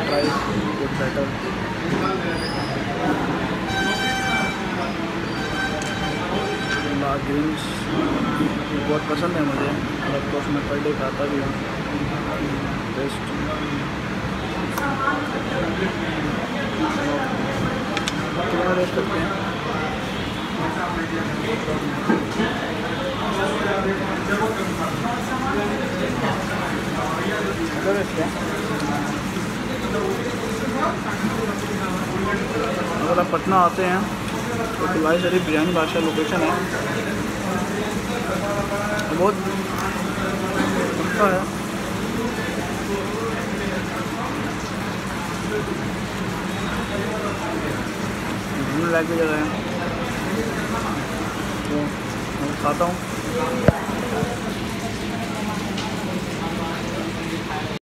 Try good better. Green's बहुत पसंद है मुझे और ऑफ कोर्स मैं पर डे खाता भी हूँ। बेस्ट कितना रेस्ट करते हैं? अगर आप पटना आते हैं तो भिलाई शरीफ बिरयानी बादशाह लोकेशन है, बहुत अच्छा है। घूमने लायक जगह है तो मैं खाता हूँ।